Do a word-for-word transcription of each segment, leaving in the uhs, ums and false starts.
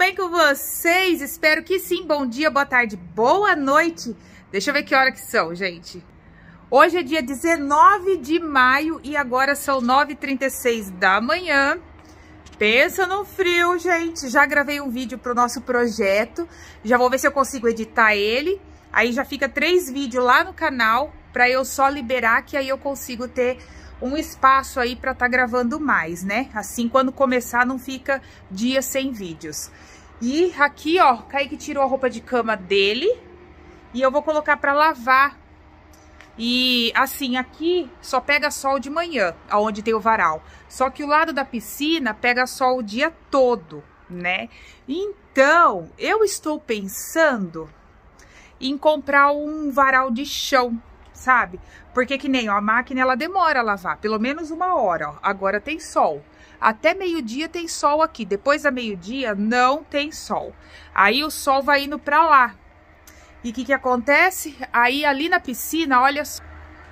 bem com vocês? Espero que sim. Bom dia, boa tarde, boa noite. Deixa eu ver que hora que são, gente. Hoje é dia dezenove de maio e agora são nove e trinta e seis da manhã. Pensa no frio, gente. Já gravei um vídeo pro nosso projeto. Já vou ver se eu consigo editar ele. Aí já fica três vídeos lá no canal pra eu só liberar, que aí eu consigo ter um espaço aí pra tá gravando mais, né? Assim, quando começar, não fica dia sem vídeos. E aqui, ó, Kaique tirou a roupa de cama dele e eu vou colocar pra lavar. E assim, aqui só pega sol de manhã, aonde tem o varal. Só que o lado da piscina pega sol o dia todo, né? Então, eu estou pensando em comprar um varal de chão, sabe? Porque que nem, ó, a máquina ela demora a lavar, pelo menos uma hora, ó. Agora tem sol. Até meio-dia tem sol aqui. Depois da meio-dia não tem sol. Aí o sol vai indo pra lá. E o que que acontece? Aí ali na piscina, olha só.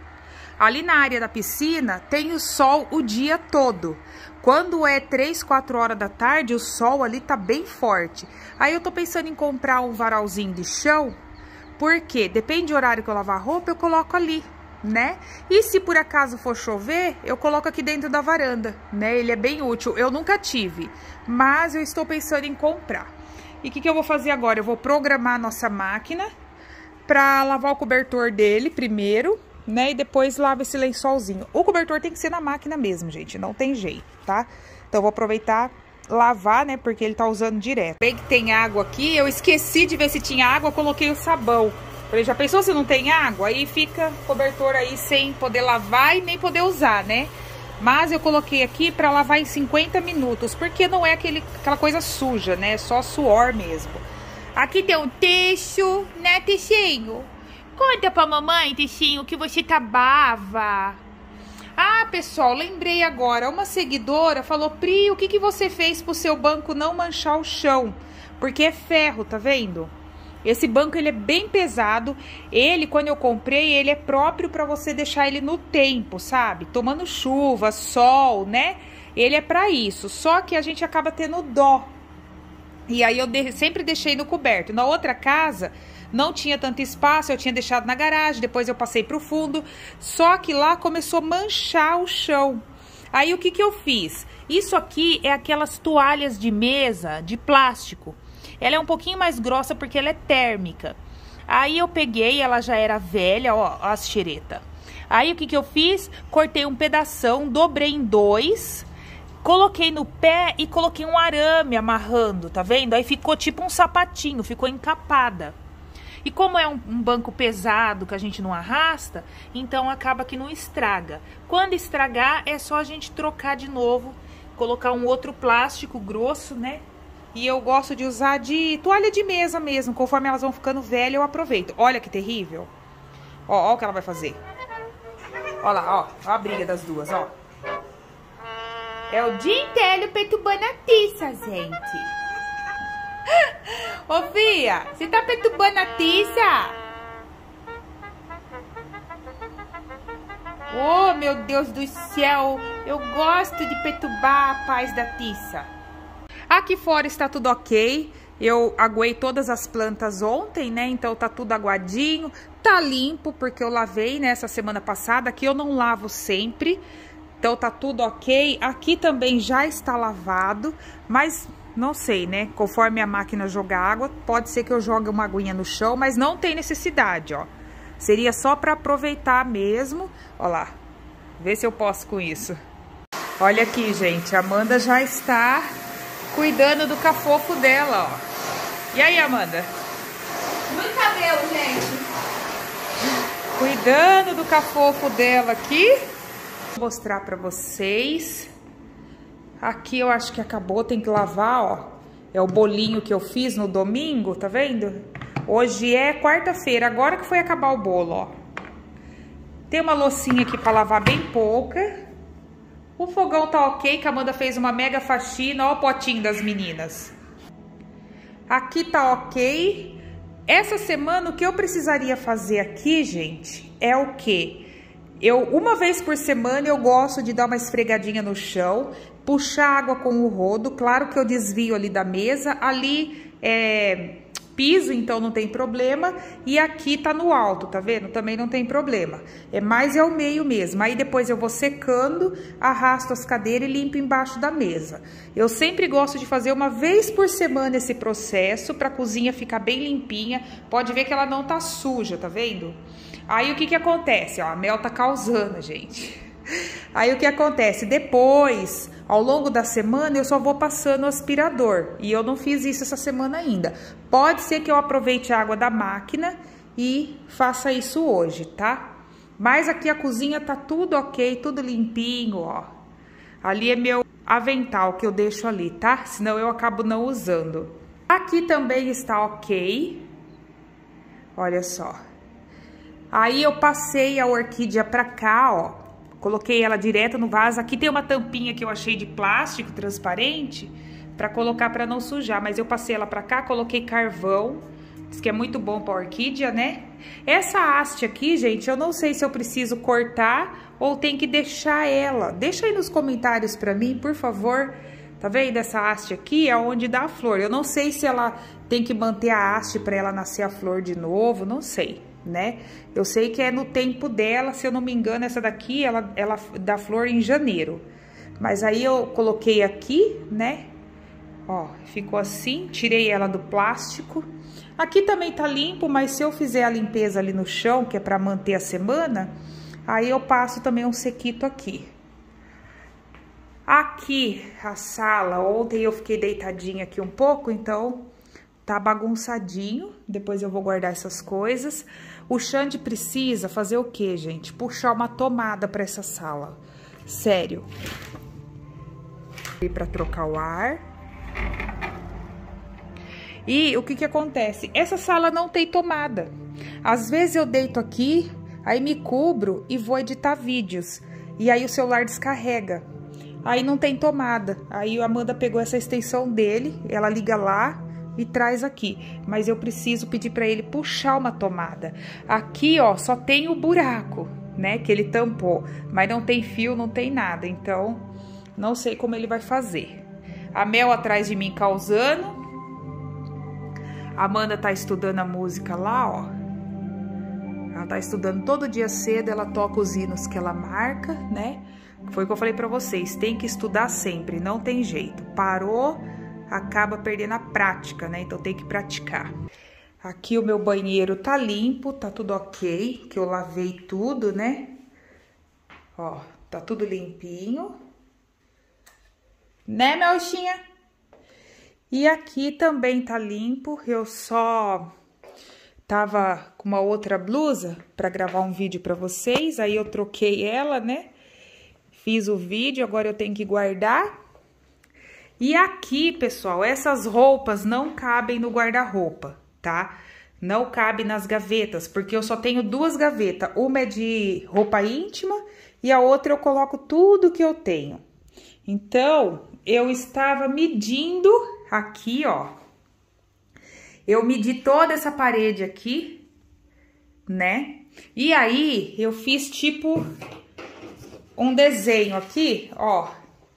Ali na área da piscina tem o sol o dia todo. Quando é três, quatro horas da tarde, o sol ali tá bem forte. Aí eu tô pensando em comprar um varalzinho de chão. Porque depende do horário que eu lavar a roupa, eu coloco ali, né? E se por acaso for chover, eu coloco aqui dentro da varanda, né? Ele é bem útil. Eu nunca tive, mas eu estou pensando em comprar. E o que que eu vou fazer agora? Eu vou programar a nossa máquina para lavar o cobertor dele primeiro, né? E depois lava esse lençolzinho. O cobertor tem que ser na máquina mesmo, gente. Não tem jeito, tá? Então eu vou aproveitar lavar, né, porque ele tá usando direto. Bem que tem água aqui, eu esqueci de ver se tinha água, eu coloquei o sabão. Falei, já pensou se não tem água? Aí fica o cobertor aí sem poder lavar e nem poder usar, né? Mas eu coloquei aqui pra lavar em cinquenta minutos, porque não é aquele, aquela coisa suja, né? É só suor mesmo. Aqui tem um Teixo, né, Teixinho? Conta pra mamãe, Teixinho, que você tá bava. Ah, pessoal, lembrei agora, uma seguidora falou, Pri, o que que você fez pro seu banco não manchar o chão? Porque é ferro, tá vendo? Esse banco, ele é bem pesado, ele, quando eu comprei, ele é próprio pra você deixar ele no tempo, sabe? Tomando chuva, sol, né? Ele é pra isso, só que a gente acaba tendo dó. E aí eu de- sempre deixei no coberto. Na outra casa não tinha tanto espaço, eu tinha deixado na garagem, depois eu passei pro fundo, só que lá começou a manchar o chão. Aí o que que eu fiz? Isso aqui é aquelas toalhas de mesa de plástico. Ela é um pouquinho mais grossa porque ela é térmica. Aí eu peguei, ela já era velha, ó, as xereta. Aí o que que eu fiz? Cortei um pedação, dobrei em dois, coloquei no pé e coloquei um arame amarrando, tá vendo? Aí ficou tipo um sapatinho, ficou encapada. E como é um, um banco pesado que a gente não arrasta, então acaba que não estraga. Quando estragar, é só a gente trocar de novo, colocar um outro plástico grosso, né? E eu gosto de usar de toalha de mesa mesmo, conforme elas vão ficando velhas eu aproveito. Olha que terrível. Ó, ó o que ela vai fazer. Ó lá, ó, ó a briga das duas, ó. É o dia inteiro perturbando a tiça, gente. Ô, Fia, você tá perturbando a tiça? Oh, meu Deus do céu, eu gosto de perturbar a paz da tiça. Aqui fora está tudo ok. Eu aguei todas as plantas ontem, né? Então tá tudo aguadinho. Tá limpo, porque eu lavei, né, essa semana passada. Aqui eu não lavo sempre. Então tá tudo ok. Aqui também já está lavado, mas não sei, né? Conforme a máquina jogar água, pode ser que eu jogue uma aguinha no chão, mas não tem necessidade, ó. Seria só para aproveitar mesmo. Ó lá, vê se eu posso com isso. Olha aqui, gente, a Amanda já está cuidando do cafofo dela, ó. E aí, Amanda? Muito cabelo, gente. Cuidando do cafofo dela aqui. Vou mostrar para vocês. Aqui eu acho que acabou, tem que lavar, ó. É o bolinho que eu fiz no domingo, tá vendo? Hoje é quarta-feira, agora que foi acabar o bolo, ó. Tem uma loucinha aqui pra lavar bem pouca. O fogão tá ok, que a Amanda fez uma mega faxina, ó o potinho das meninas. Aqui tá ok. Essa semana o que eu precisaria fazer aqui, gente, é o quê? Eu, uma vez por semana, eu gosto de dar uma esfregadinha no chão, puxar água com o rodo. Claro que eu desvio ali da mesa, ali é piso, então não tem problema. E aqui tá no alto, tá vendo? Também não tem problema. É mais é o meio mesmo. Aí depois eu vou secando, arrasto as cadeiras e limpo embaixo da mesa. Eu sempre gosto de fazer uma vez por semana esse processo, pra cozinha ficar bem limpinha. Pode ver que ela não tá suja, tá vendo? Aí o que que acontece? Ó, a Mel tá causando, gente. Aí o que acontece? Depois, ao longo da semana, eu só vou passando o aspirador. E eu não fiz isso essa semana ainda. Pode ser que eu aproveite a água da máquina e faça isso hoje, tá? Mas aqui a cozinha tá tudo ok, tudo limpinho, ó. Ali é meu avental que eu deixo ali, tá? Senão eu acabo não usando. Aqui também está ok. Olha só. Aí eu passei a orquídea pra cá, ó. Coloquei ela direto no vaso. Aqui tem uma tampinha que eu achei de plástico transparente pra colocar pra não sujar. Mas eu passei ela pra cá, coloquei carvão. Diz que é muito bom pra orquídea, né? Essa haste aqui, gente, eu não sei se eu preciso cortar ou tem que deixar ela. Deixa aí nos comentários pra mim, por favor. Tá vendo? Essa haste aqui é onde dá a flor. Eu não sei se ela tem que manter a haste pra ela nascer a flor de novo, não sei. Né? Eu sei que é no tempo dela, se eu não me engano, essa daqui, ela, ela dá flor em janeiro. Mas aí eu coloquei aqui, né? Ó, ficou assim, tirei ela do plástico. Aqui também tá limpo, mas se eu fizer a limpeza ali no chão, que é pra manter a semana, aí eu passo também um sequito aqui. Aqui, a sala, ontem eu fiquei deitadinha aqui um pouco, então tá bagunçadinho. Depois eu vou guardar essas coisas. O Xande precisa fazer o quê, gente? Puxar uma tomada pra essa sala. Sério. E pra trocar o ar. E o que que acontece? Essa sala não tem tomada. Às vezes eu deito aqui, aí me cubro e vou editar vídeos. E aí o celular descarrega. Aí não tem tomada. Aí a Amanda pegou essa extensão dele, ela liga lá e traz aqui, mas eu preciso pedir para ele puxar uma tomada. Aqui, ó, só tem o buraco, né, que ele tampou, mas não tem fio, não tem nada, então não sei como ele vai fazer. A Mel atrás de mim causando. A Amanda tá estudando a música lá, ó. Ela tá estudando todo dia cedo, ela toca os hinos que ela marca, né? Foi o que eu falei para vocês, tem que estudar sempre, não tem jeito. Parou, acaba perdendo a prática, né? Então tem que praticar. Aqui o meu banheiro tá limpo, tá tudo ok, que eu lavei tudo, né? Ó, tá tudo limpinho. Né, Melchinha? E aqui também tá limpo, eu só tava com uma outra blusa pra gravar um vídeo pra vocês, aí eu troquei ela, né? Fiz o vídeo, agora eu tenho que guardar. E aqui, pessoal, essas roupas não cabem no guarda-roupa, tá? Não cabe nas gavetas, porque eu só tenho duas gavetas. Uma é de roupa íntima e a outra eu coloco tudo que eu tenho. Então, eu estava medindo aqui, ó. Eu medi toda essa parede aqui, né? E aí, eu fiz tipo um desenho aqui, ó.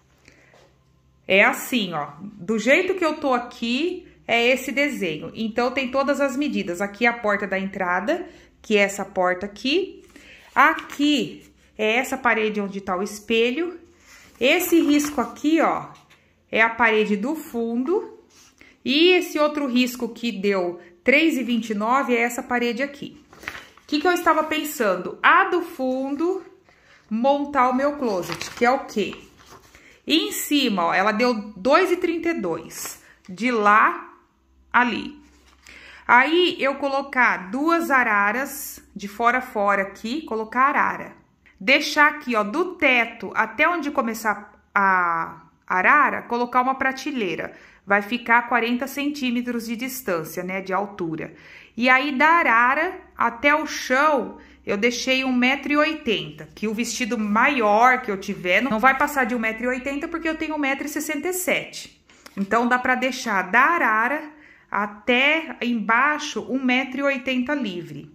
É assim, ó, do jeito que eu tô aqui, é esse desenho. Então, tem todas as medidas. Aqui é a porta da entrada, que é essa porta aqui. Aqui é essa parede onde tá o espelho. Esse risco aqui, ó, é a parede do fundo. E esse outro risco que deu três e vinte e nove é essa parede aqui. O que que eu estava pensando? A do fundo, montar o meu closet, que é o quê? E em cima, ó, ela deu dois e trinta e dois, de lá, ali. Aí, eu colocar duas araras de fora a fora aqui, colocar arara. Deixar aqui, ó, do teto até onde começar a arara, colocar uma prateleira. Vai ficar quarenta centímetros de distância, né, de altura. E aí, da arara até o chão, eu deixei um metro e oitenta, que o vestido maior que eu tiver não vai passar de um metro e oitenta, porque eu tenho um metro e sessenta e sete. Então, dá pra deixar da arara até embaixo um metro e oitenta livre.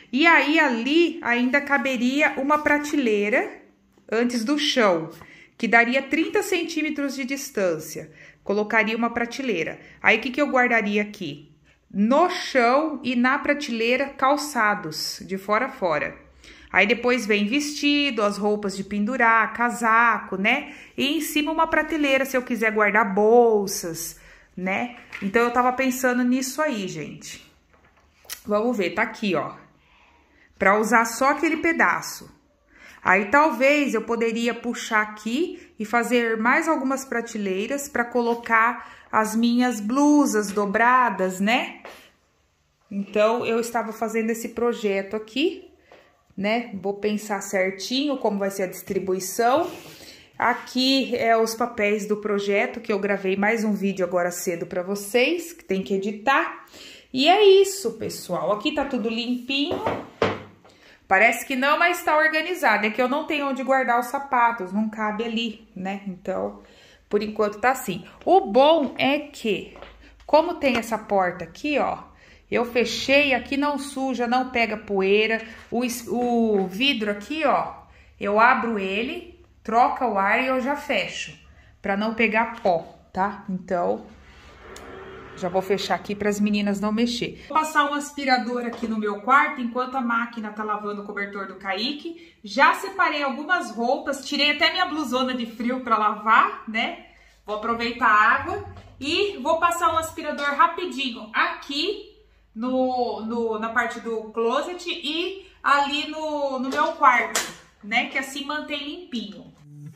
E aí, ali, ainda caberia uma prateleira antes do chão, que daria trinta centímetros de distância. Colocaria uma prateleira. Aí, o que que eu guardaria aqui? No chão e na prateleira, calçados, de fora a fora. Aí, depois vem vestido, as roupas de pendurar, casaco, né? E em cima uma prateleira, se eu quiser guardar bolsas, né? Então, eu tava pensando nisso aí, gente. Vamos ver, tá aqui, ó. Pra usar só aquele pedaço. Aí, talvez, eu poderia puxar aqui e fazer mais algumas prateleiras para colocar as minhas blusas dobradas, né? Então, eu estava fazendo esse projeto aqui, né? Vou pensar certinho como vai ser a distribuição. Aqui é os papéis do projeto, que eu gravei mais um vídeo agora cedo para vocês, que tem que editar. E é isso, pessoal. Aqui tá tudo limpinho. Parece que não, mas tá organizado. É que eu não tenho onde guardar os sapatos, não cabe ali, né? Então, por enquanto tá assim. O bom é que, como tem essa porta aqui, ó, eu fechei, aqui não suja, não pega poeira. O, o vidro aqui, ó, eu abro ele, troca o ar e eu já fecho, pra não pegar pó, tá? Então, já vou fechar aqui para as meninas não mexer. Vou passar um aspirador aqui no meu quarto, enquanto a máquina tá lavando o cobertor do Kaique. Já separei algumas roupas, tirei até minha blusona de frio para lavar, né? Vou aproveitar a água e vou passar um aspirador rapidinho aqui no, no, na parte do closet e ali no, no meu quarto, né? Que assim mantém limpinho.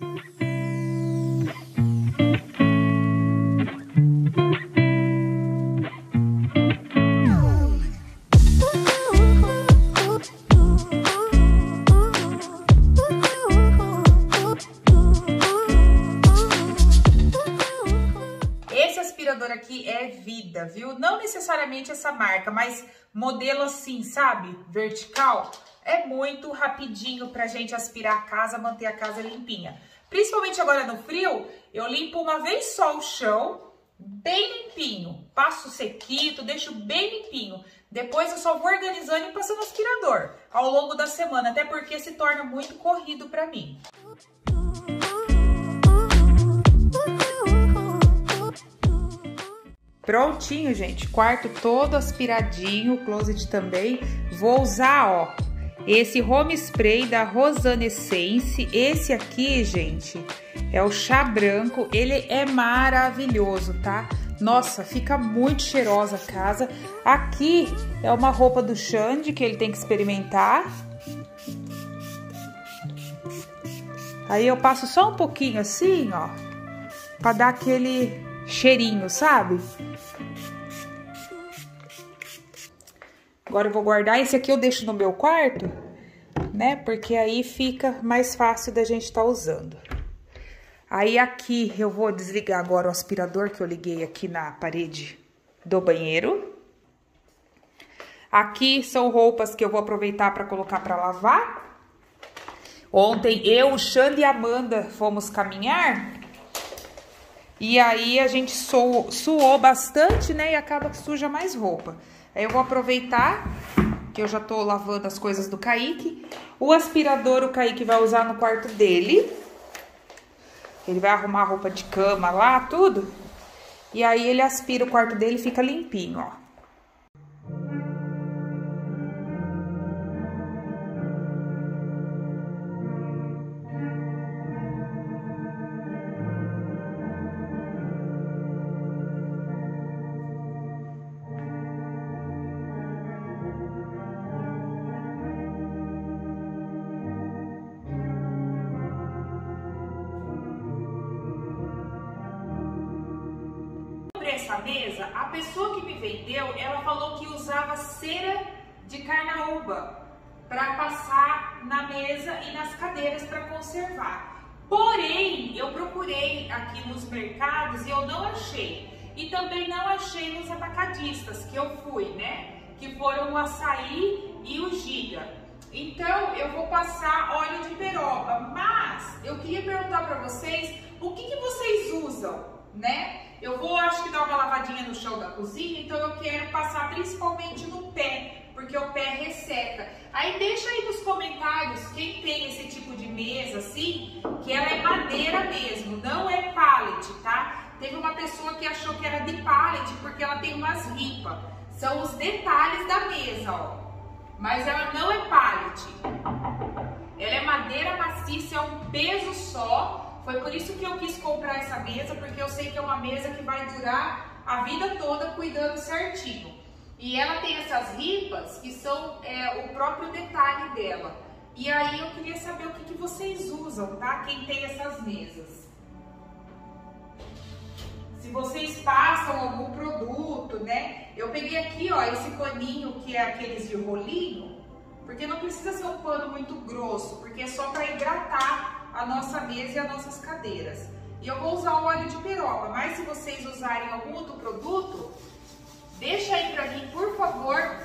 Aqui é Vida, viu? Não necessariamente essa marca, mas modelo assim, sabe? Vertical. É muito rapidinho pra gente aspirar a casa, manter a casa limpinha. Principalmente agora no frio, eu limpo uma vez só o chão, bem limpinho. Passo sequito, deixo bem limpinho. Depois eu só vou organizando e passando aspirador ao longo da semana, até porque se torna muito corrido pra mim. Prontinho, gente. Quarto todo aspiradinho, closet também. Vou usar, ó, esse home spray da Rosana Essence. Esse aqui, gente, é o chá branco. Ele é maravilhoso, tá? Nossa, fica muito cheirosa a casa. Aqui é uma roupa do Xande que ele tem que experimentar. Aí eu passo só um pouquinho assim, ó, pra dar aquele cheirinho, sabe? Agora eu vou guardar. Esse aqui eu deixo no meu quarto, né? Porque aí fica mais fácil da gente estar usando. Aí aqui eu vou desligar agora o aspirador que eu liguei aqui na parede do banheiro. Aqui são roupas que eu vou aproveitar para colocar para lavar. Ontem eu, o Xande e a Amanda fomos caminhar. E aí a gente suou, suou bastante, né? E acaba que suja mais roupa. Aí eu vou aproveitar que eu já tô lavando as coisas do Kaique. O aspirador o Kaique vai usar no quarto dele. Ele vai arrumar a roupa de cama lá, tudo. E aí ele aspira o quarto dele e fica limpinho, ó. Essa mesa, a pessoa que me vendeu, ela falou que usava cera de carnaúba para passar na mesa e nas cadeiras para conservar. Porém, eu procurei aqui nos mercados e eu não achei. E também não achei nos atacadistas que eu fui, né? Que foram o Açaí e o Giga. Então, eu vou passar óleo de peroba. Mas, eu queria perguntar para vocês, o que, que vocês usam, né? Eu vou, acho que dar uma lavadinha no chão da cozinha, então eu quero passar principalmente no pé, porque o pé resseca. Aí deixa aí nos comentários quem tem esse tipo de mesa assim, que ela é madeira mesmo, não é pallet, tá? Teve uma pessoa que achou que era de pallet porque ela tem umas ripas. São os detalhes da mesa, ó. Mas ela não é pallet. Ela é madeira maciça, é um peso só. Foi por isso que eu quis comprar essa mesa, porque eu sei que é uma mesa que vai durar a vida toda cuidando certinho. E ela tem essas ripas que são é, o próprio detalhe dela. E aí eu queria saber o que, que vocês usam, tá? Quem tem essas mesas. Se vocês passam algum produto, né? Eu peguei aqui, ó, esse paninho que é aqueles de rolinho, porque não precisa ser um pano muito grosso, porque é só para hidratar a nossa mesa e as nossas cadeiras. E eu vou usar o óleo de peroba, mas se vocês usarem algum outro produto, deixa aí pra mim, por favor.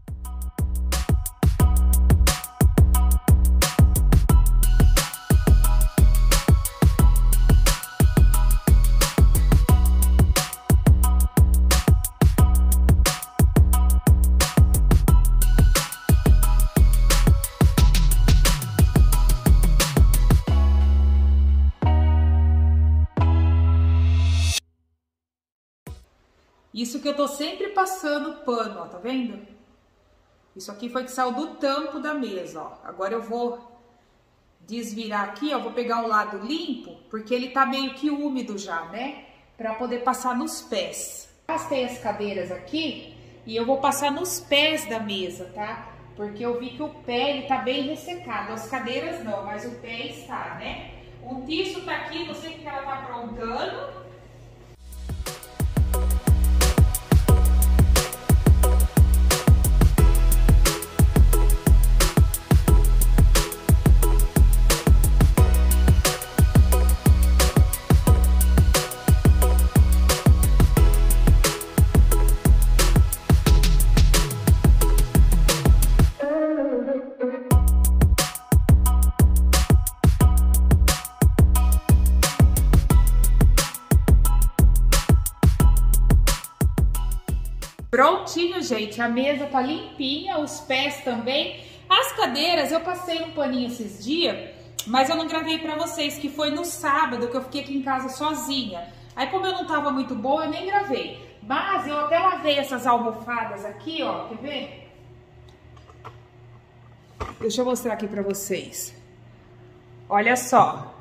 Isso que eu tô sempre passando pano, ó, tá vendo? Isso aqui foi que saiu do tampo da mesa, ó. Agora eu vou desvirar aqui, ó, vou pegar o lado limpo, porque ele tá meio que úmido já, né? Pra poder passar nos pés. Arrastei as cadeiras aqui e eu vou passar nos pés da mesa, tá? Porque eu vi que o pé, ele tá bem ressecado. As cadeiras não, mas o pé está, né? O tiço tá aqui, não sei o que ela tá aprontando. Prontinho, gente, a mesa tá limpinha, os pés também. As cadeiras, eu passei um paninho esses dias, mas eu não gravei pra vocês, que foi no sábado que eu fiquei aqui em casa sozinha. Aí como eu não tava muito boa, eu nem gravei. Mas eu até lavei essas almofadas aqui, ó, quer ver? Deixa eu mostrar aqui pra vocês. Olha só.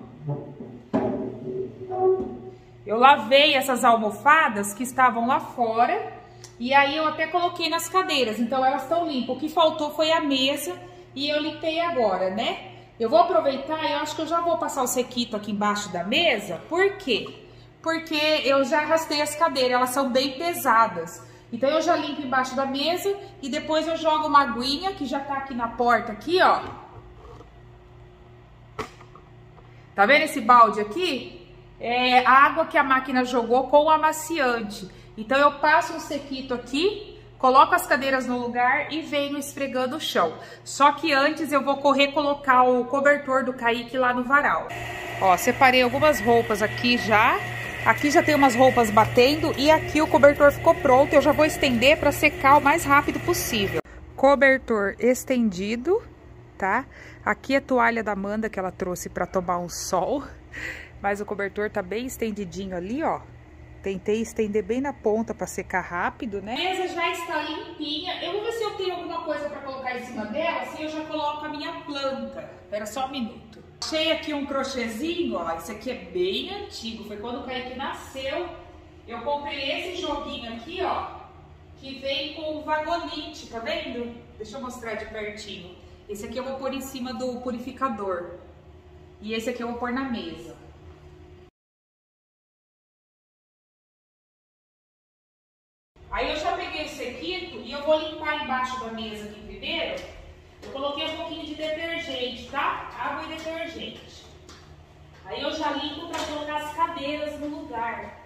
Eu lavei essas almofadas que estavam lá fora. E aí eu até coloquei nas cadeiras, então elas estão limpas. O que faltou foi a mesa e eu limpei agora, né? Eu vou aproveitar e eu acho que eu já vou passar o sequito aqui embaixo da mesa. Por quê? Porque eu já arrastei as cadeiras, elas são bem pesadas. Então eu já limpo embaixo da mesa e depois eu jogo uma aguinha que já tá aqui na porta, aqui, ó. Tá vendo esse balde aqui? É a água que a máquina jogou com o amaciante. Então eu passo um sequito aqui, coloco as cadeiras no lugar e venho esfregando o chão. Só que antes eu vou correr colocar o cobertor do Kaique lá no varal. Ó, separei algumas roupas aqui já. Aqui já tem umas roupas batendo e aqui o cobertor ficou pronto. Eu já vou estender para secar o mais rápido possível. Cobertor estendido, tá? Aqui a toalha da Amanda que ela trouxe para tomar um sol. Mas o cobertor tá bem estendidinho ali, ó. Tentei estender bem na ponta para secar rápido, né? A mesa já está limpinha. Eu vou ver se eu tenho alguma coisa para colocar em cima dela, assim eu já coloco a minha planta. Espera só um minuto. Achei aqui um crochêzinho, ó. Esse aqui é bem antigo. Foi quando o Kaique nasceu. Eu comprei esse joguinho aqui, ó. Que vem com vagonite, tá vendo? Deixa eu mostrar de pertinho. Esse aqui eu vou pôr em cima do purificador. E esse aqui eu vou pôr na mesa. Aí eu já peguei o sequito e eu vou limpar embaixo da mesa aqui primeiro. Eu coloquei um pouquinho de detergente, tá? Água e detergente. Aí eu já limpo para colocar as cadeiras no lugar.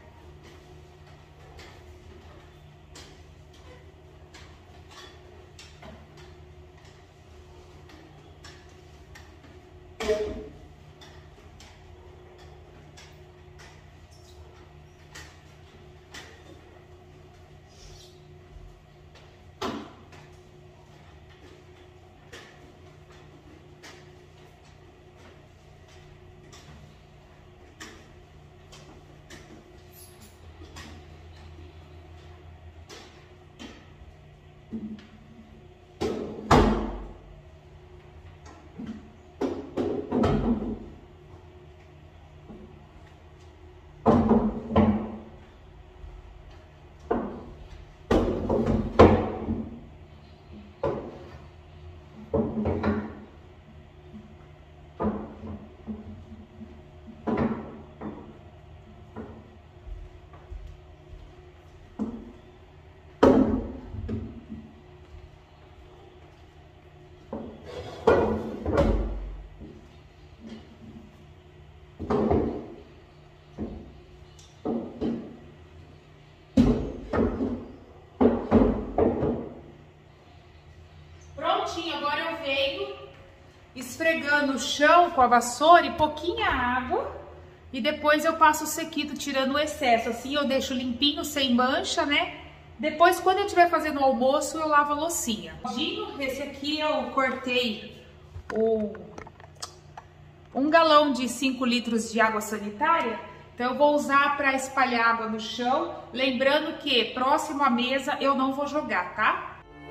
Agora eu venho esfregando o chão com a vassoura e pouquinha água e depois eu passo o sequito tirando o excesso, assim eu deixo limpinho, sem mancha, né? Depois, quando eu estiver fazendo o almoço, eu lavo a loucinha. Esse aqui eu cortei o, um galão de cinco litros de água sanitária, então eu vou usar para espalhar água no chão, lembrando que próximo à mesa eu não vou jogar, tá?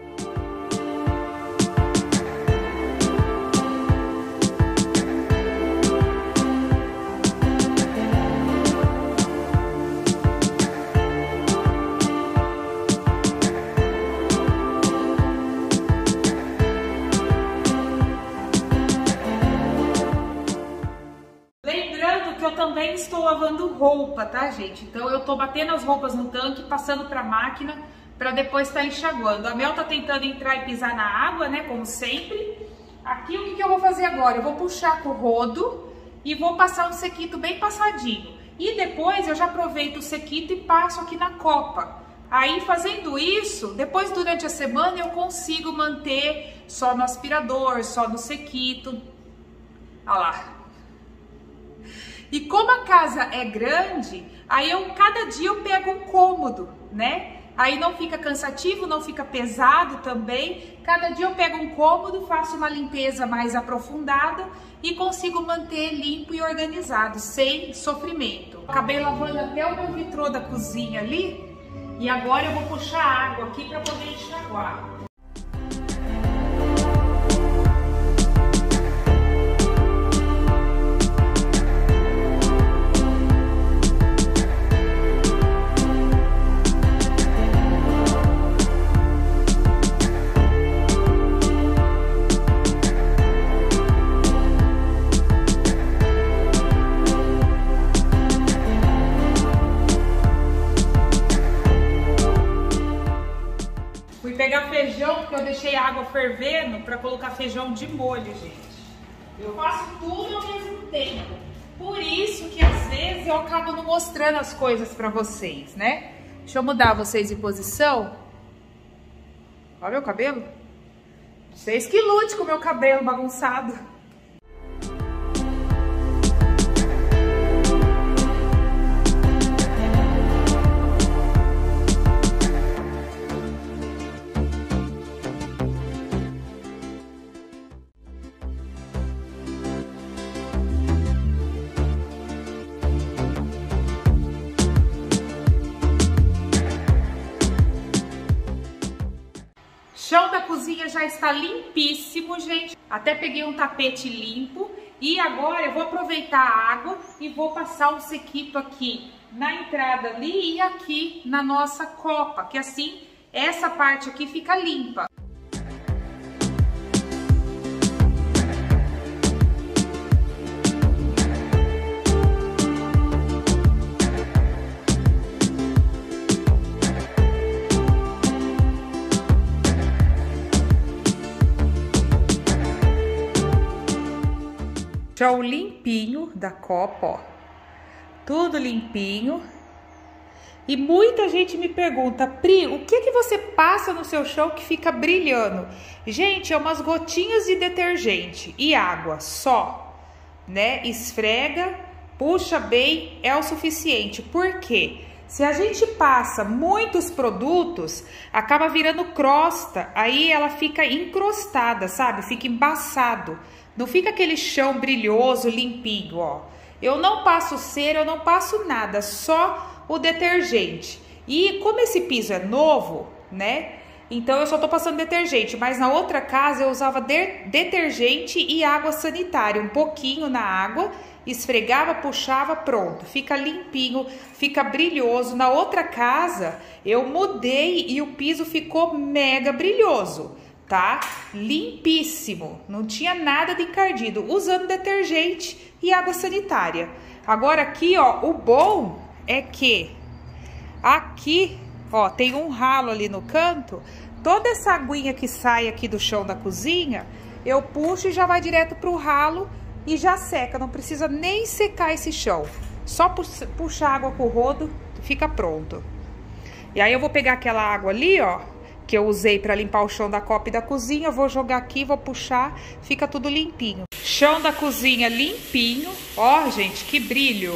Eu também estou lavando roupa, tá, gente? Então eu tô batendo as roupas no tanque, passando pra máquina, pra depois estar enxaguando. A Mel tá tentando entrar e pisar na água, né, como sempre. Aqui o que, que eu vou fazer agora? Eu vou puxar com o rodo e vou passar um sequito bem passadinho. E depois eu já aproveito o sequito e passo aqui na copa. Aí fazendo isso, depois durante a semana eu consigo manter só no aspirador, só no sequito. Olha lá. E como a casa é grande, aí eu, cada dia eu pego um cômodo, né? Aí não fica cansativo, não fica pesado também. Cada dia eu pego um cômodo, faço uma limpeza mais aprofundada e consigo manter limpo e organizado, sem sofrimento. Acabei lavando até o meu vitrô da cozinha ali e agora eu vou puxar água aqui para poder enxaguar. Pegar feijão, porque eu deixei a água fervendo para colocar feijão de molho, gente. Eu faço tudo ao mesmo tempo. Por isso que às vezes eu acabo não mostrando as coisas para vocês, né? Deixa eu mudar vocês de posição. Olha meu cabelo. Vocês que lute com o meu cabelo bagunçado. O chão da cozinha já está limpíssimo, gente. Até peguei um tapete limpo. E agora eu vou aproveitar a água e vou passar um sequito aqui na entrada ali e aqui na nossa copa, que assim essa parte aqui fica limpa. Chão limpinho da copa, ó, tudo limpinho. E muita gente me pergunta: Pri, o que que você passa no seu chão que fica brilhando? Gente, é umas gotinhas de detergente e água só, né? Esfrega, puxa bem, é o suficiente. Por quê? Se a gente passa muitos produtos, acaba virando crosta, aí ela fica encrostada, sabe? Fica embaçado. Não fica aquele chão brilhoso, limpinho, ó. Eu não passo cera, eu não passo nada, só o detergente. E como esse piso é novo, né? Então eu só tô passando detergente, mas na outra casa eu usava de detergente e água sanitária, um pouquinho na água, esfregava, puxava, pronto, fica limpinho, fica brilhoso. Na outra casa eu mudei e o piso ficou mega brilhoso, tá? Limpíssimo, não tinha nada de encardido, usando detergente e água sanitária. Agora aqui, ó, o bom é que aqui, ó, tem um ralo ali no canto. Toda essa aguinha que sai aqui do chão da cozinha, eu puxo e já vai direto pro ralo e já seca. Não precisa nem secar esse chão. Só puxar água com o rodo, fica pronto. E aí eu vou pegar aquela água ali, ó, que eu usei pra limpar o chão da copa e da cozinha. Eu vou jogar aqui, vou puxar, fica tudo limpinho. Chão da cozinha limpinho. Ó, gente, que brilho.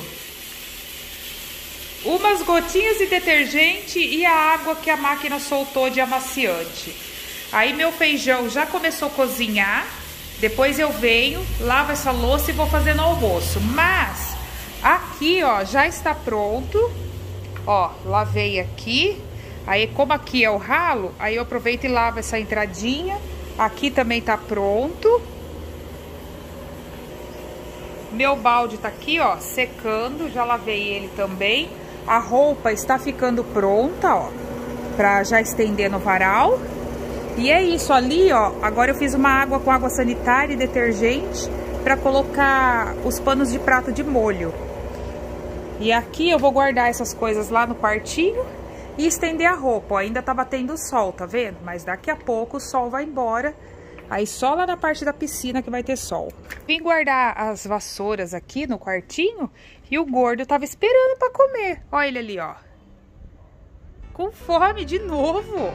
Umas gotinhas de detergente e a água que a máquina soltou de amaciante. Aí meu feijão já começou a cozinhar. Depois eu venho, lavo essa louça e vou fazer no almoço. Mas aqui, ó, já está pronto. Ó, lavei aqui. Aí como aqui é o ralo, aí eu aproveito e lavo essa entradinha. Aqui também tá pronto. Meu balde tá aqui, ó, secando. Já lavei ele também. A roupa está ficando pronta, ó, pra já estender no varal. E é isso ali, ó. Agora eu fiz uma água com água sanitária e detergente pra colocar os panos de prato de molho. E aqui eu vou guardar essas coisas lá no quartinho e estender a roupa, ó. Ainda tá batendo sol, tá vendo? Mas daqui a pouco o sol vai embora. Aí só lá na parte da piscina que vai ter sol. Vim guardar as vassouras aqui no quartinho e o gordo tava esperando pra comer. Olha ele ali, ó. Com fome de novo.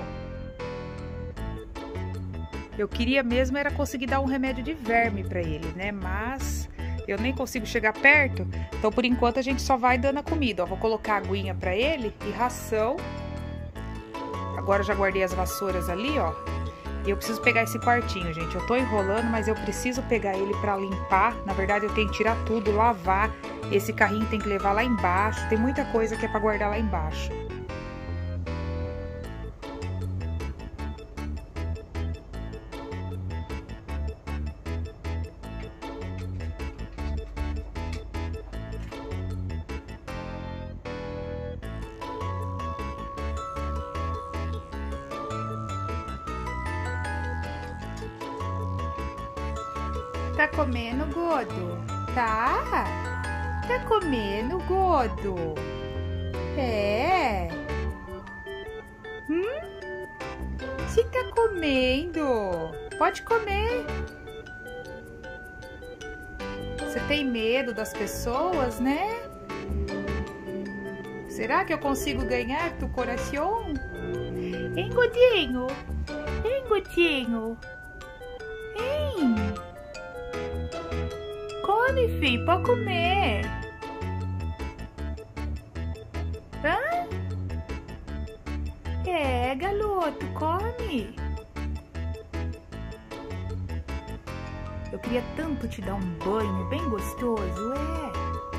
Eu queria mesmo era conseguir dar um remédio de verme pra ele, né? Mas eu nem consigo chegar perto. Então por enquanto a gente só vai dando a comida, ó. Vou colocar a aguinha pra ele e ração. Agora eu já guardei as vassouras ali, ó. E eu preciso pegar esse quartinho, gente. Eu tô enrolando, mas eu preciso pegar ele pra limpar. Na verdade, eu tenho que tirar tudo, lavar. Esse carrinho tem que levar lá embaixo. Tem muita coisa que é pra guardar lá embaixo. Tá comendo, gordo? Tá? Tá comendo, gordo? É? Hum? Se tá comendo, pode comer. Você tem medo das pessoas, né? Será que eu consigo ganhar tu coração? Hein, gordinho? Hein, gordinho? Hein? Come, filho, pode comer. Hã? É, galoto, come. Eu queria tanto te dar um banho bem gostoso, é.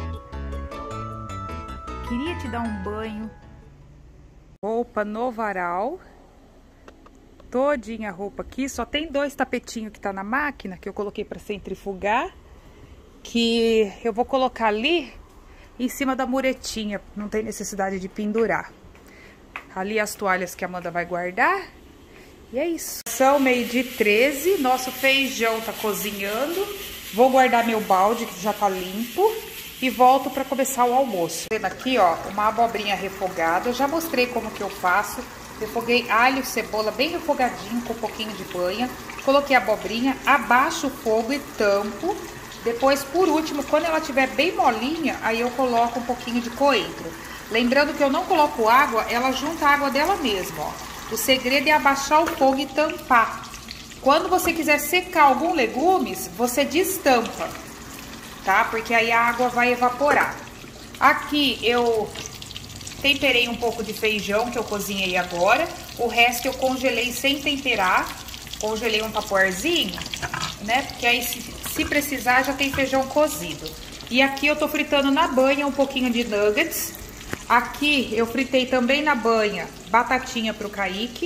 Queria te dar um banho. Roupa no varal. Todinha a roupa aqui. Só tem dois tapetinhos que tá na máquina, que eu coloquei pra centrifugar. Que eu vou colocar ali em cima da muretinha, não tem necessidade de pendurar. Ali as toalhas que a Amanda vai guardar. E é isso. São meio-dia e treze, nosso feijão tá cozinhando. Vou guardar meu balde, que já tá limpo, e volto para começar o almoço. Vendo aqui, ó, uma abobrinha refogada. Eu já mostrei como que eu faço. Refoguei alho, cebola bem refogadinho, com um pouquinho de banha. Coloquei a abobrinha, abaixo o fogo e tampo. Depois, por último, quando ela estiver bem molinha, aí eu coloco um pouquinho de coentro. Lembrando que eu não coloco água, ela junta a água dela mesma, ó. O segredo é abaixar o fogo e tampar. Quando você quiser secar algum legumes, você destampa, tá? Porque aí a água vai evaporar. Aqui eu temperei um pouco de feijão que eu cozinhei agora. O resto eu congelei sem temperar. Congelei um tapoarzinho, né? Porque aí se, se precisar já tem feijão cozido. E aqui eu tô fritando na banha um pouquinho de nuggets. Aqui eu fritei também na banha batatinha pro Kaique.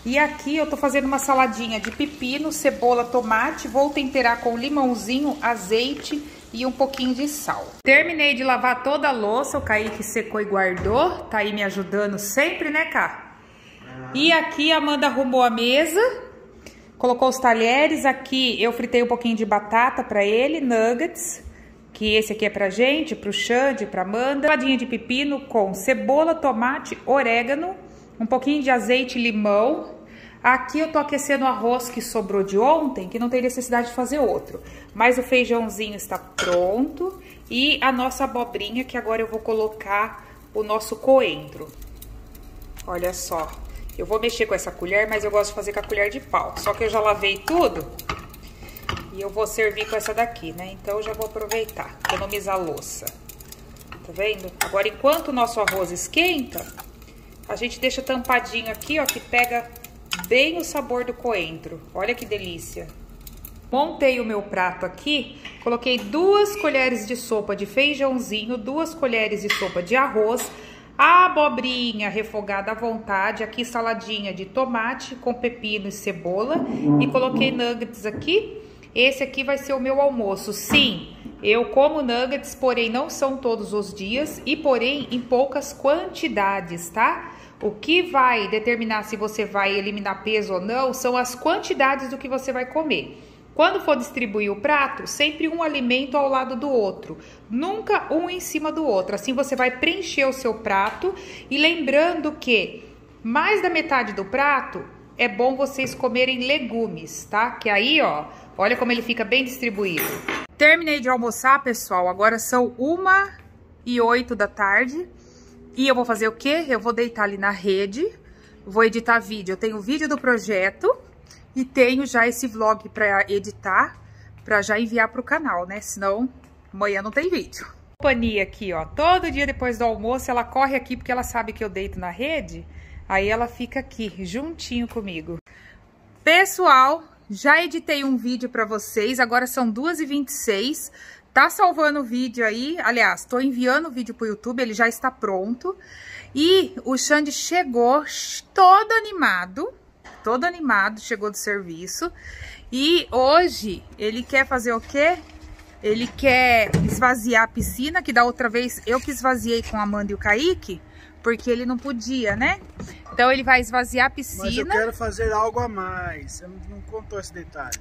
E aqui eu tô fazendo uma saladinha de pepino, cebola, tomate. Vou temperar com limãozinho, azeite e um pouquinho de sal. Terminei de lavar toda a louça, o Kaique secou e guardou. Tá aí me ajudando sempre, né, Cá? E aqui a Amanda arrumou a mesa, colocou os talheres. Aqui eu fritei um pouquinho de batata pra ele, nuggets. Que esse aqui é pra gente, pro Xande, pra Amanda. Saladinha de pepino com cebola, tomate, orégano, um pouquinho de azeite e limão. Aqui eu tô aquecendo o arroz que sobrou de ontem, que não tem necessidade de fazer outro. Mas o feijãozinho está pronto. E a nossa abobrinha, que agora eu vou colocar o nosso coentro. Olha só. Eu vou mexer com essa colher, mas eu gosto de fazer com a colher de pau. Só que eu já lavei tudo. E eu vou servir com essa daqui, né? Então eu já vou aproveitar, economizar a louça. Tá vendo? Agora, enquanto o nosso arroz esquenta, a gente deixa tampadinho aqui, ó, que pega bem o sabor do coentro. Olha que delícia. Montei o meu prato aqui, coloquei duas colheres de sopa de feijãozinho, duas colheres de sopa de arroz, a abobrinha refogada à vontade, aqui saladinha de tomate com pepino e cebola, e coloquei nuggets aqui. Esse aqui vai ser o meu almoço. Sim, eu como nuggets, porém não são todos os dias e porém em poucas quantidades, tá? O que vai determinar se você vai eliminar peso ou não são as quantidades do que você vai comer. Quando for distribuir o prato, sempre um alimento ao lado do outro, nunca um em cima do outro. Assim você vai preencher o seu prato e lembrando que mais da metade do prato é bom vocês comerem legumes, tá? Que aí, ó, olha como ele fica bem distribuído. Terminei de almoçar, pessoal. Agora são uma e oito da tarde. E eu vou fazer o quê? Eu vou deitar ali na rede. Vou editar vídeo. Eu tenho o vídeo do projeto. E tenho já esse vlog pra editar. Pra já enviar pro canal, né? Senão amanhã não tem vídeo. Companhia aqui, ó. Todo dia depois do almoço ela corre aqui porque ela sabe que eu deito na rede. Aí ela fica aqui, juntinho comigo. Pessoal, já editei um vídeo pra vocês, agora são duas e vinte e seis. Tá salvando o vídeo aí, aliás, tô enviando o vídeo pro YouTube, ele já está pronto. E o Xande chegou todo animado, todo animado, chegou do serviço. E hoje ele quer fazer o quê? Ele quer esvaziar a piscina, que da outra vez eu que esvaziei com a Amanda e o Kaique. Porque ele não podia, né? Então ele vai esvaziar a piscina. Mas eu quero fazer algo a mais. Você não contou esse detalhe.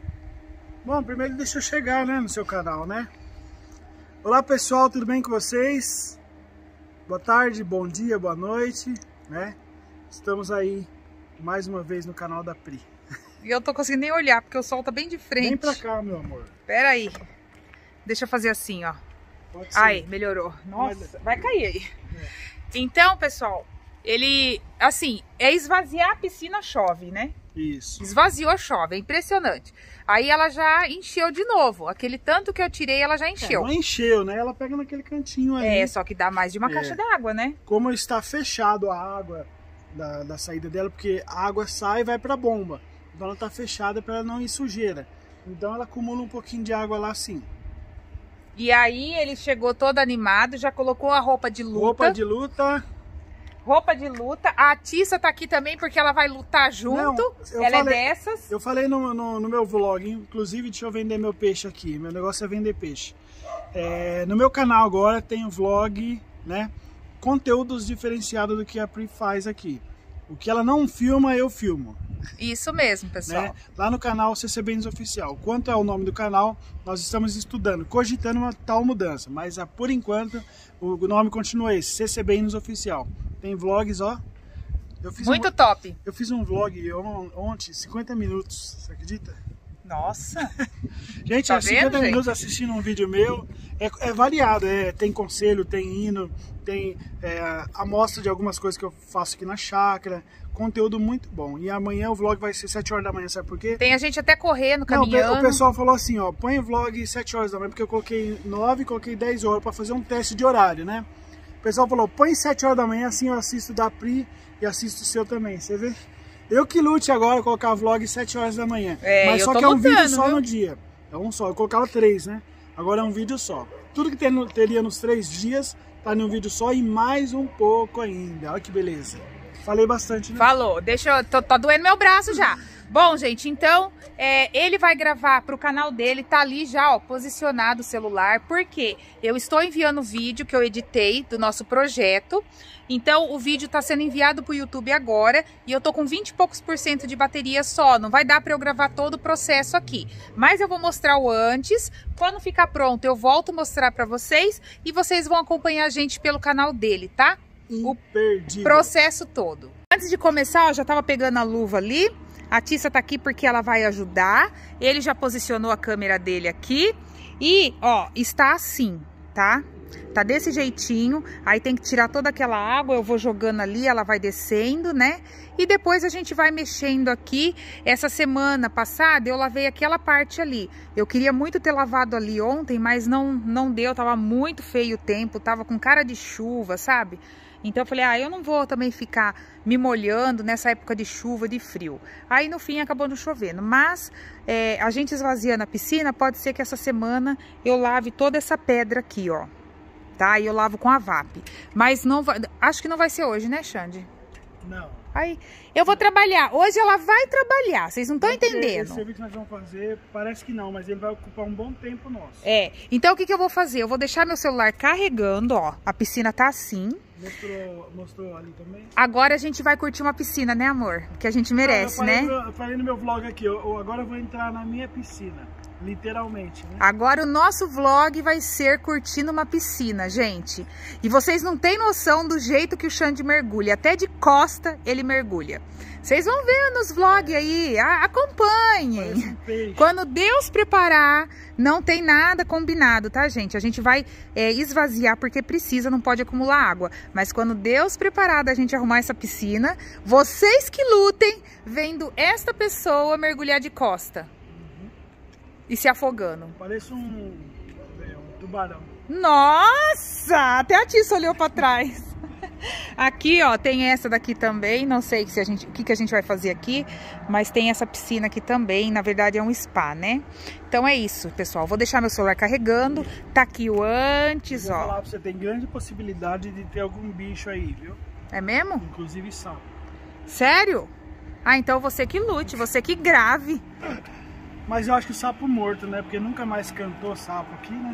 Bom, primeiro deixa eu chegar, né, no seu canal, né? Olá, pessoal, tudo bem com vocês? Boa tarde, bom dia, boa noite, né? Estamos aí mais uma vez no canal da Pri. E eu tô conseguindo nem olhar, porque o sol tá bem de frente. Vem pra cá, meu amor. Pera aí. Deixa eu fazer assim, ó. Pode ser. Aí, melhorou. Nossa, vai cair aí. É. Então, pessoal, ele, assim, é esvaziar a piscina, chove, né? Isso. Esvaziou, chove, é impressionante. Aí ela já encheu de novo. Aquele tanto que eu tirei, ela já encheu. É, não encheu, né? Ela pega naquele cantinho ali. É, só que dá mais de uma é. caixa d'água, né? Como está fechado a água da, da saída dela, porque a água sai e vai pra bomba. Então ela tá fechada para não ir sujeira. Então ela acumula um pouquinho de água lá sim. E aí ele chegou todo animado, já colocou a roupa de luta. Roupa de luta. Roupa de luta. A Tissa tá aqui também porque ela vai lutar junto. Não, ela falei, é dessas. Eu falei no, no, no meu vlog, inclusive, deixa eu vender meu peixe aqui. Meu negócio é vender peixe. É, no meu canal agora tem um vlog, né? Conteúdos diferenciados do que a Pri faz aqui. O que ela não filma, eu filmo. Isso mesmo, pessoal. Né? Lá no canal C C Bens Oficial. Quanto é o nome do canal, nós estamos estudando, cogitando uma tal mudança. Mas ah, por enquanto, o nome continua esse, C C Bens Oficial. Tem vlogs, ó. Eu fiz Muito um, top. Eu fiz um vlog on, ontem, cinquenta minutos, você acredita? Nossa! Gente, tá é cinquenta vendo, minutos gente? Assistindo um vídeo meu, é, é variado, é, tem conselho, tem hino, tem é, amostra de algumas coisas que eu faço aqui na chácara, conteúdo muito bom. E amanhã o vlog vai ser sete horas da manhã, sabe por quê? Tem a gente até correndo, Não, caminhando. o pessoal falou assim, ó, põe o vlog sete horas da manhã, porque eu coloquei nove e coloquei dez horas para fazer um teste de horário, né? O pessoal falou, põe sete horas da manhã, assim eu assisto da Pri e assisto o seu também, você vê? Eu que lute agora colocar vlog sete horas da manhã. É, mas eu só tô que é um lutando, vídeo só viu? no dia. É um só. Eu colocava três, né? Agora é um vídeo só. Tudo que teria nos três dias tá em um vídeo só e mais um pouco ainda. Olha que beleza. Falei bastante, né? Falou. Deixa eu... Tô, tá doendo meu braço já. Bom, gente, então, é, ele vai gravar pro canal dele, tá ali já, ó, posicionado o celular, porque eu estou enviando o vídeo que eu editei do nosso projeto, então o vídeo tá sendo enviado pro YouTube agora, e eu tô com vinte e poucos por cento de bateria só, não vai dar pra eu gravar todo o processo aqui, mas eu vou mostrar o antes, quando ficar pronto eu volto a mostrar pra vocês, e vocês vão acompanhar a gente pelo canal dele, tá? Imperdível. O processo todo. Antes de começar, ó, já tava pegando a luva ali. A Tissa tá aqui porque ela vai ajudar. Ele já posicionou a câmera dele aqui. E, ó, está assim, tá? Tá desse jeitinho. Aí tem que tirar toda aquela água. Eu vou jogando ali, ela vai descendo, né? E depois a gente vai mexendo aqui. Essa semana passada eu lavei aquela parte ali. Eu queria muito ter lavado ali ontem, mas não, não deu. Tava muito feio o tempo. Tava com cara de chuva, sabe? Então eu falei, ah, eu não vou também ficar me molhando nessa época de chuva, de frio. Aí no fim acabou não chovendo, mas é, a gente esvaziando a piscina, pode ser que essa semana eu lave toda essa pedra aqui, ó. Tá? E eu lavo com a V A P. Mas não vai, acho que não vai ser hoje, né, Xande? Não. Aí, eu vou trabalhar. Hoje ela vai trabalhar, vocês não estão entendendo. Esse serviço que nós vamos fazer, parece que não, mas ele vai ocupar um bom tempo nosso. É, então o que, que eu vou fazer? Eu vou deixar meu celular carregando, ó. A piscina tá assim. Mostrou, mostrou ali também. Agora a gente vai curtir uma piscina, né, amor? Que a gente merece, ah, eu né? No, eu falei no meu vlog aqui, eu, eu agora eu vou entrar na minha piscina. Literalmente, né? Agora o nosso vlog vai ser curtindo uma piscina, gente. E vocês não têm noção do jeito que o Xande mergulha. Até de costa ele mergulha. Vocês vão ver nos vlogs aí. A acompanhem. Um Quando Deus preparar, não tem nada combinado, tá, gente? A gente vai é, esvaziar porque precisa, não pode acumular água. Mas quando Deus preparar da gente arrumar essa piscina, vocês que lutem vendo esta pessoa mergulhar de costa. E se afogando. Parece um, um tubarão. Nossa! Até a Tissa olhou pra trás. Aqui, ó, tem essa daqui também. Não sei se a gente, o que, que a gente vai fazer aqui. Mas tem essa piscina aqui também. Na verdade é um spa, né? Então é isso, pessoal. Vou deixar meu celular carregando. Tá aqui o antes, Vou ó. falar pra você, tem grande possibilidade de ter algum bicho aí, viu? É mesmo? Inclusive sapo. Sério? Ah, então você que lute, você que grave. Mas eu acho que o sapo morto, né? Porque nunca mais cantou sapo aqui, né?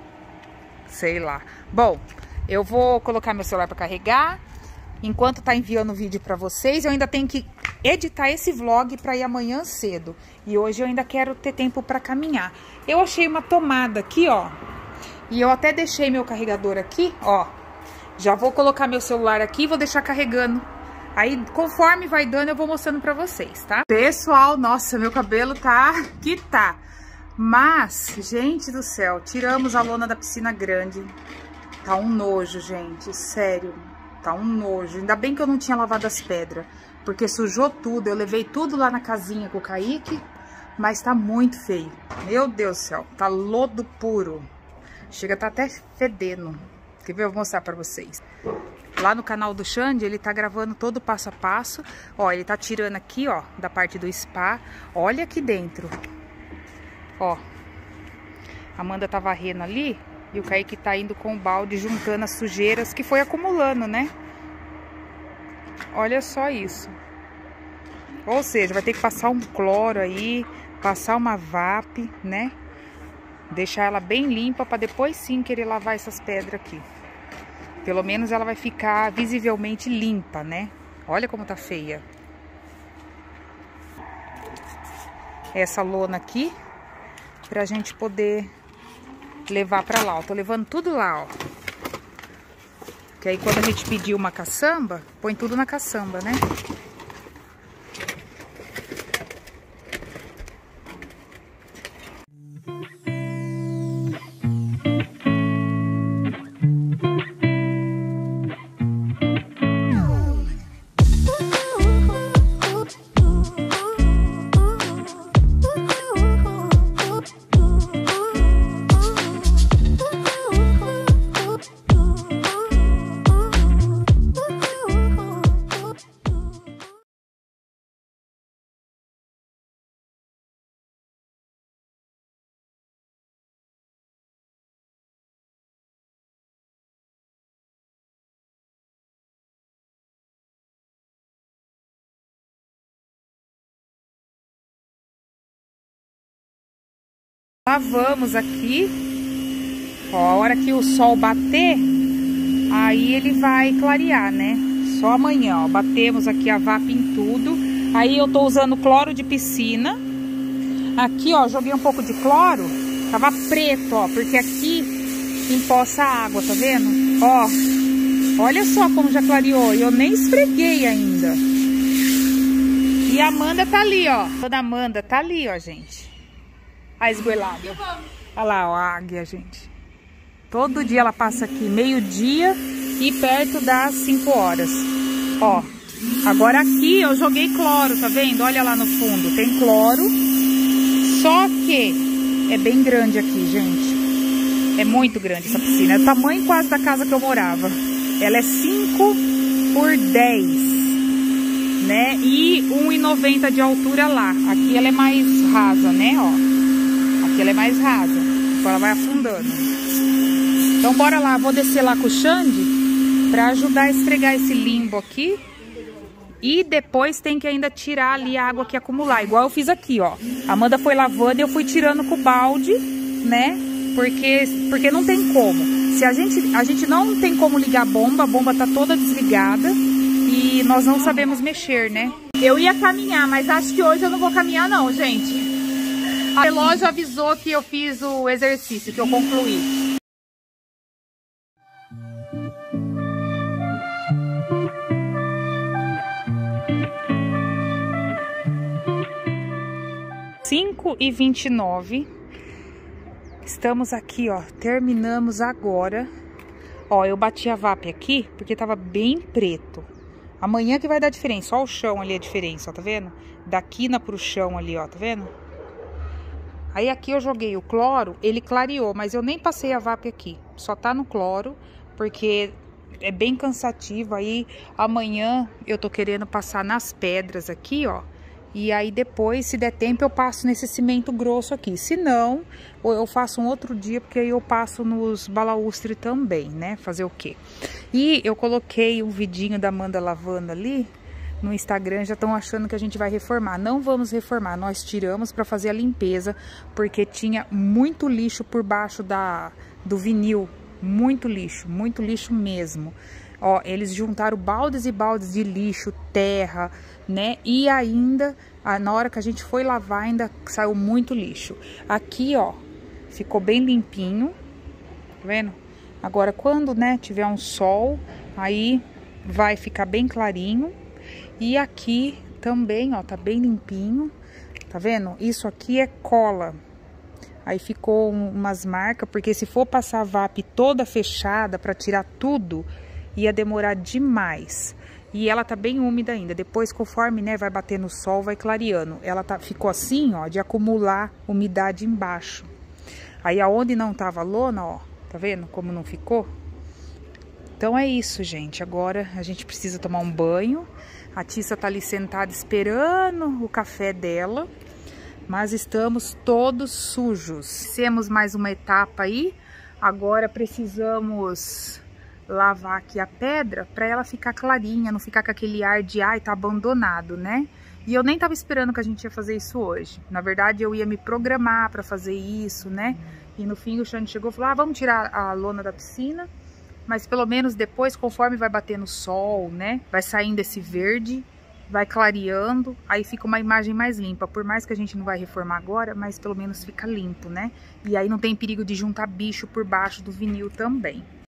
Sei lá. Bom, eu vou colocar meu celular para carregar. Enquanto tá enviando o vídeo para vocês, eu ainda tenho que editar esse vlog para ir amanhã cedo. E hoje eu ainda quero ter tempo para caminhar. Eu achei uma tomada aqui, ó. E eu até deixei meu carregador aqui, ó. Já vou colocar meu celular aqui e vou deixar carregando. Aí, conforme vai dando, eu vou mostrando pra vocês, tá? Pessoal, nossa, meu cabelo tá que tá. Mas, gente do céu, tiramos a lona da piscina grande. Tá um nojo, gente, sério. Tá um nojo. Ainda bem que eu não tinha lavado as pedras, porque sujou tudo. Eu levei tudo lá na casinha com o Kaique, mas tá muito feio. Meu Deus do céu, tá lodo puro. Chega, tá até fedendo. Quer ver? Eu vou mostrar pra vocês. Lá no canal do Xande, ele tá gravando todo o passo a passo. Ó, ele tá tirando aqui, ó, da parte do spa. Olha aqui dentro. Ó. A Amanda tá varrendo ali. E o Kaique tá indo com o balde, juntando as sujeiras que foi acumulando, né? Olha só isso. Ou seja, vai ter que passar um cloro aí, passar uma V A P, né? Deixar ela bem limpa pra depois sim querer lavar essas pedras aqui. Pelo menos ela vai ficar visivelmente limpa, né? Olha como tá feia. Essa lona aqui, pra gente poder levar pra lá. Eu tô levando tudo lá, ó. Que aí quando a gente pedir uma caçamba, põe tudo na caçamba, né? Lavamos aqui. Ó, a hora que o sol bater, aí ele vai clarear, né? Só amanhã, ó. Batemos aqui a V A P em tudo. Aí eu tô usando cloro de piscina. Aqui, ó, joguei um pouco de cloro. Tava preto, ó, porque aqui empoça a água, tá vendo? Ó, olha só como já clareou. Eu nem esfreguei ainda. E a Amanda tá ali, ó. Toda Amanda tá ali, ó, gente. A esgoelada. Olha lá, ó, a águia, gente. Todo dia ela passa aqui, meio-dia e perto das cinco horas. Ó, agora aqui eu joguei cloro, tá vendo? Olha lá no fundo, tem cloro. Só que é bem grande aqui, gente. É muito grande essa piscina. É o tamanho quase da casa que eu morava. Ela é cinco por dez, né? E um e noventa de altura lá. Aqui ela é mais rasa, né? Ó, aqui ela é mais rasa. Então ela vai afundando. Então bora lá, vou descer lá com o Xande pra ajudar a esfregar esse limbo aqui. E depois tem que ainda tirar ali a água que acumular, igual eu fiz aqui, ó. A Amanda foi lavando e eu fui tirando com o balde, né? Porque, porque não tem como. Se a gente, a gente não tem como ligar a bomba, a bomba tá toda desligada e nós não sabemos mexer, né? Eu ia caminhar, mas acho que hoje eu não vou caminhar não, gente. A relógio avisou que eu fiz o exercício, que eu concluí. cinco e vinte e nove. Estamos aqui, ó. Terminamos agora. Ó, eu bati a V A P aqui porque tava bem preto. Amanhã que vai dar diferença. Ó, o chão ali a diferença, ó, tá vendo? Da quina pro chão ali, ó, tá vendo? Aí aqui eu joguei o cloro, ele clareou, mas eu nem passei a V A P aqui. Só tá no cloro, porque é bem cansativo. Aí amanhã eu tô querendo passar nas pedras aqui, ó. E aí depois, se der tempo, eu passo nesse cimento grosso aqui. Se não, eu faço um outro dia, porque aí eu passo nos balaústre também, né? Fazer o quê? E eu coloquei um vidinho da Amanda lavando ali no Instagram, já estão achando que a gente vai reformar. Não vamos reformar, nós tiramos para fazer a limpeza, porque tinha muito lixo por baixo da, do vinil. Muito lixo, muito lixo mesmo. Ó, eles juntaram baldes e baldes de lixo, terra, né? E ainda, na hora que a gente foi lavar, ainda saiu muito lixo. Aqui, ó, ficou bem limpinho, tá vendo? Agora, quando, né, tiver um sol, aí vai ficar bem clarinho. E aqui também, ó, tá bem limpinho, tá vendo? Isso aqui é cola. Aí ficou umas marcas, porque se for passar a V A P toda fechada para tirar tudo, ia demorar demais. E ela tá bem úmida ainda. Depois, conforme, né, vai bater no sol, vai clareando. Ela tá, ficou assim, ó, de acumular umidade embaixo. Aí, aonde não tava lona, ó, tá vendo como não ficou? Então é isso, gente. Agora a gente precisa tomar um banho. A Tissa tá ali sentada esperando o café dela. Mas estamos todos sujos. Temos mais uma etapa aí. Agora precisamos lavar aqui a pedra para ela ficar clarinha, não ficar com aquele ar de ai, tá abandonado, né? E eu nem tava esperando que a gente ia fazer isso hoje. Na verdade, eu ia me programar para fazer isso, né? E no fim o Xande chegou e falou: ah, vamos tirar a lona da piscina, mas pelo menos depois, conforme vai batendo o sol, né? Vai saindo esse verde, vai clareando, aí fica uma imagem mais limpa. Por mais que a gente não vai reformar agora, mas pelo menos fica limpo, né? E aí não tem perigo de juntar bicho por baixo do vinil também.